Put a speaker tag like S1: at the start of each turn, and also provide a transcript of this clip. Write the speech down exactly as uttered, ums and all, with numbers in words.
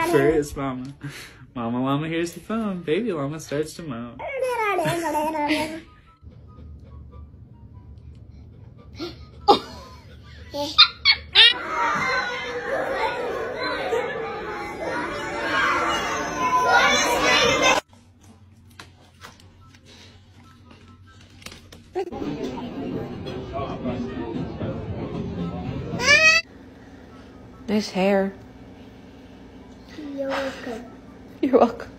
S1: Aquarius Mama. Mama Llama hears the phone. Baby Llama starts to moan.
S2: Nice hair.
S3: You're welcome.
S2: You're welcome.